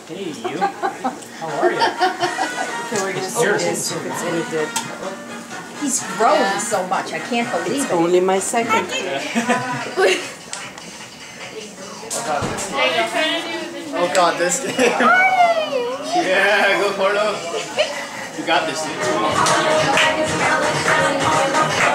Hey, you. How are you? Okay, we're gonna see this if it's any good. He's growing so much. I can't believe It's it. only my second. Oh god, this game. Yeah, go Porto. You got this, dude.